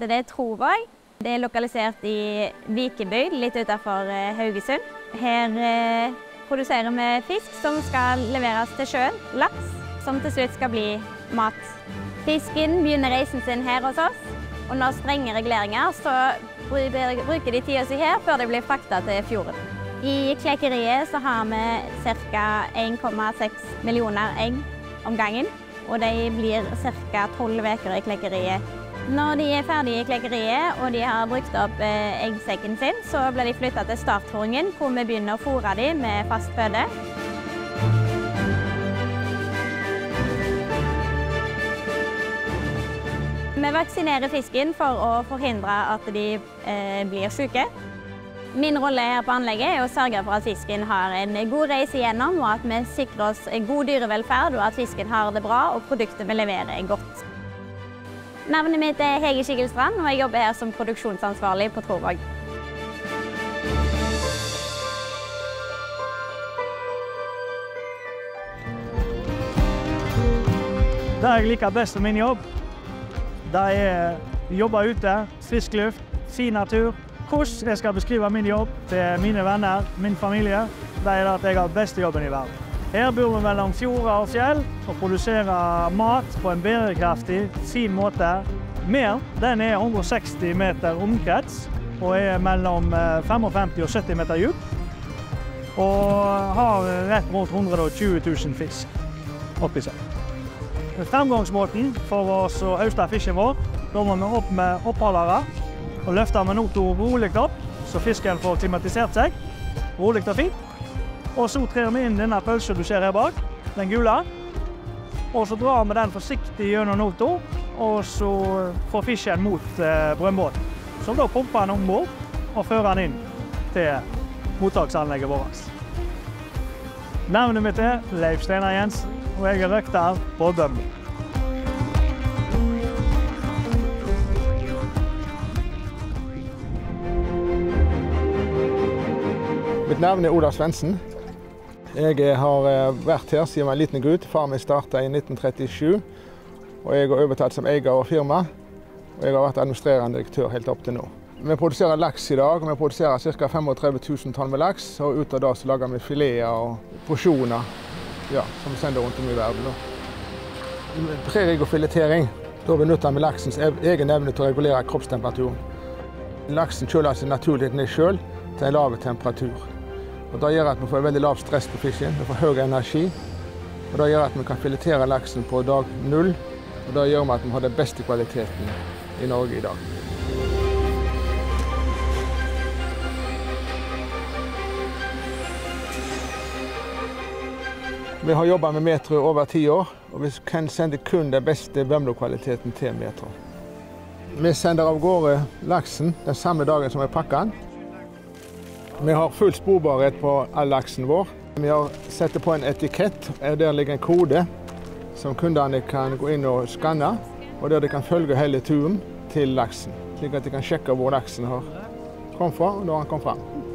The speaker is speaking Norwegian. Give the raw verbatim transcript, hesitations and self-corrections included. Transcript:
heter det Trovåg. Det er lokalisert i Vikebygd, litt utenfor Haugesund. Her eh, produserer vi fisk som skal leveres til sjøen, laks, som til slutt skal bli mat. Fisken begynner reisen sin her hos oss. Under strenge reguleringer så bruker de tida si her før de blir frakta til fjorden. I klekeriet så har vi ca. en komma seks millioner egg om gangen, og de blir ca. tolv uker i klekeriet. Når de er ferdige i klekeriet og de har brukt opp eggsekken sin, så blir de flyttet til startfôringen, hvor vi begynner å fôre dem med fast føde. Vi vaksinerer fisken for å forhindre at de eh, blir syke. Min rolle her på anlegget er å sørge for at fisken har en god reise igjennom, og at vi sikrer oss god dyrevelferd, og at fisken har det bra, og produktet vi leverer er godt. Navnet mitt er Hege Skiggelstrand, og jeg jobber her som produksjonsansvarlig på Trovåg. Det jeg liker best med min jobb, det er å jobbe ute, frisk luft, fin natur. Hvordan jeg skal beskrive min jobb til mine venner, min familie, det er at jeg har beste jobben i verden. Her bor vi mellom fjorder og fjell og produserer mat på en bærekraftig, fin måte. Mer, den er hundre og seksti meter omkrets og er mellom femtifem og sytti meter dyp. Og har rett rundt hundre og tjue tusen fisk oppi seg. Fremgangsmåten for å høste fisken vår, da må vi opp med oppholdere og løfte med noto rolig opp, så fisken får klimatisert seg, rolig og fint. Og så trer vi inn denne pølsen du ser her bak, den gule, og så drar vi den forsiktig gjennom noto, og så får fisken mot eh, brønnbåten. Så da pumper den ombord og fører den inn til mottaksanlegget vårt. Navnet mitt er Leif Steinar Jensen, og jeg er røkter på Bømlo. Mitt navn er Ola Svendsen. Jeg har vært her siden jeg var en liten gutt. Far min startet i nitten trettisju, og jeg har overtatt som eier av firma. Og jeg har vært administrerende direktør helt opp til nå. Vi produserer laks i dag, og vi produserer ca. tretifem tusen tonn med laks, og ut av det så lager vi fileter og porsjoner, ja, som vi sender rundt om i verden. Prerigg og filetering, da benytter vi laksens egen evne til å regulere kroppstemperaturen. Laksen kjøler seg naturlig ned selv til en lav temperatur. Og det gjør at vi får veldig lav stress på fisken, vi får høy energi. Og det gjør at vi kan filetere laksen på dag null, og det gjør at vi har den beste kvaliteten i Norge i dag. Vi har jobbet med Metro over ti år, og vi kan sende kun den beste Bømlo-kvaliteten til Metro. Vi sender av gårde laksen den samme dagen som vi pakker den. Vi har full sporbarhet på all laksen vår. Vi har satt på en etikett, der ligger en kode som kundene kan gå inn og skanne, og der de kan følge hele turen til laksen, slik at de kan sjekke hvor laksen har kommet fra og når han kom frem.